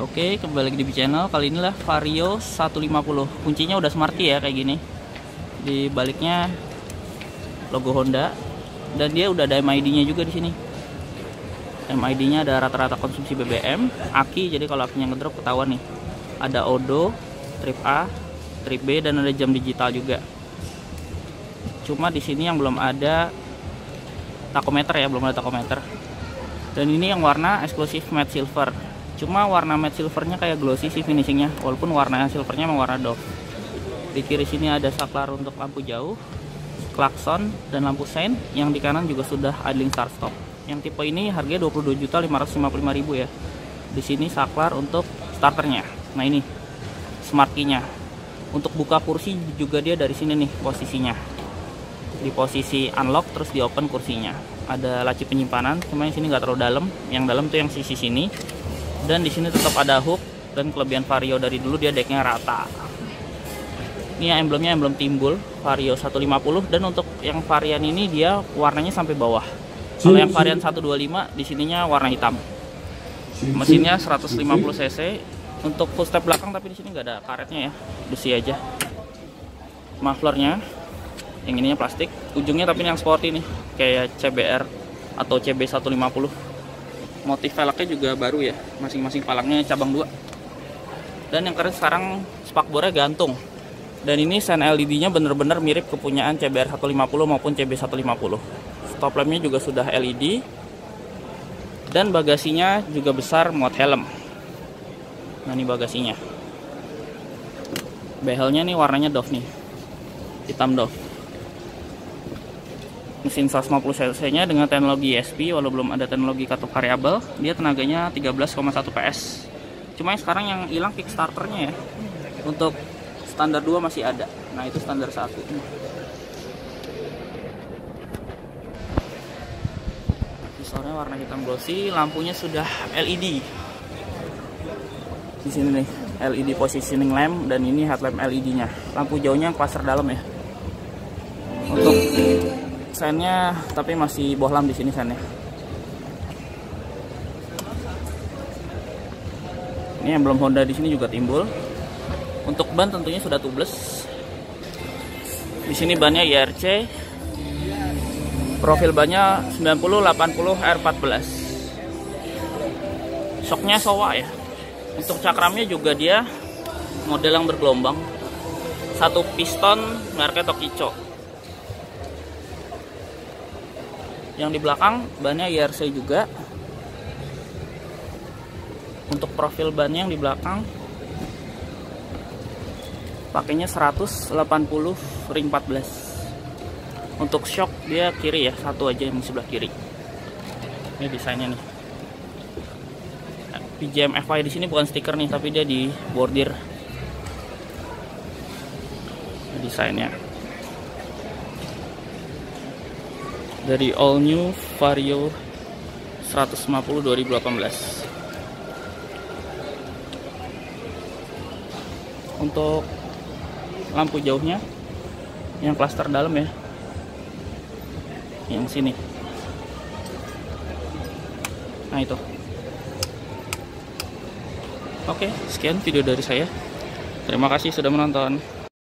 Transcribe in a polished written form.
Oke, kembali lagi di channel. Kali inilah Vario 150. Kuncinya udah smarty ya, kayak gini. Di baliknya logo Honda dan dia udah ada MID-nya juga di sini. MID-nya ada rata-rata konsumsi BBM, aki, jadi kalau akinya ngedrop ketahuan nih. Ada odo, trip A, trip B, dan ada jam digital juga. Cuma di sini yang belum ada tachometer ya, belum ada tachometer. Dan ini yang warna eksklusif matte silver. Cuma warna matte silvernya kayak glossy sih finishingnya, walaupun warna silvernya memang warna doff. Di kiri sini ada saklar untuk lampu jauh, klakson, dan lampu sein. Yang di kanan juga sudah idling start stop. Yang tipe ini harganya 22.555.000 ya. Di sini saklar untuk starternya. Nah ini smart key-nya. Untuk buka kursi juga dia dari sini nih posisinya. Di posisi unlock terus di open kursinya. Ada laci penyimpanan, cuma yang sini nggak terlalu dalam. Yang dalam tuh yang sisi sini. Dan di sini tetap ada hook, dan kelebihan Vario dari dulu dia decknya rata. Ini ya emblemnya emblem timbul Vario 150, dan untuk yang varian ini dia warnanya sampai bawah. Kalau yang varian 125 di sininya warna hitam. Mesinnya 150 cc. Untuk full step belakang tapi di sini nggak ada karetnya ya, besi aja. Mufflernya yang ininya plastik, ujungnya tapi ini yang sporty nih, kayak CBR atau CB 150. Motif velgnya juga baru ya, masing-masing palangnya cabang 2. Dan yang keren sekarang spakbornya gantung. Dan ini sen LED-nya bener-bener mirip kepunyaan CBR 150 maupun CB 150. Stop lampnya juga sudah LED. Dan bagasinya juga besar muat helm. Nah ini bagasinya. Behelnya nih warnanya doff nih, hitam doff. Mesin 150 cc-nya dengan teknologi ESP, walau belum ada teknologi katup variabel, dia tenaganya 13,1 PS. Cuma yang sekarang yang hilang kickstarternya ya. Untuk standar 2 masih ada. Nah, itu standar 1. Visornya warna hitam glossy, lampunya sudah LED. Di sini nih, LED positioning lamp, dan ini headlamp LED-nya. Lampu jauhnya cluster dalam ya. Untuk sennya tapi masih bohlam di sini sennya. Ini emblem Honda di sini juga timbul. Untuk ban tentunya sudah tubeless. Di sini bannya IRC. Profil bannya 90/80 R14. Shocknya Showa ya. Untuk cakramnya juga dia model yang bergelombang. Satu piston mereknya Tokicho. Yang di belakang bannya IRC juga. Untuk profil bannya yang di belakang pakainya 180 ring 14. Untuk shock dia kiri ya, satu aja yang sebelah kiri. Ini desainnya nih. PJM FI di sini bukan stiker nih, tapi dia di bordir desainnya. Dari all new Vario 150 2018. Untuk lampu jauhnya yang klaster dalam ya, yang sini. Nah itu. Oke, sekian video dari saya. Terima kasih sudah menonton.